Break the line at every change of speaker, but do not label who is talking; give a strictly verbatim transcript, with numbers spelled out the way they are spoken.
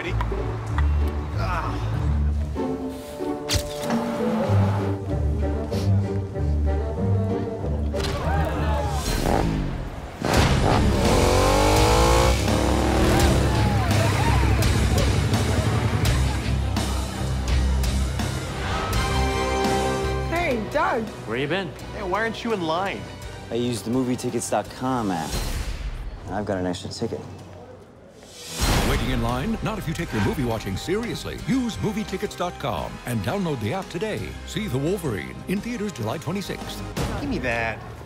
Ready? Ah.
Hey, Doug.
Where you been?
Hey, why aren't you in line?
I used the movie tickets dot com app. I've got an extra ticket.
Waiting in line? Not if you take your movie watching seriously. Use movie tickets dot com and download the app today. See The Wolverine in theaters July twenty-sixth.
Give me that.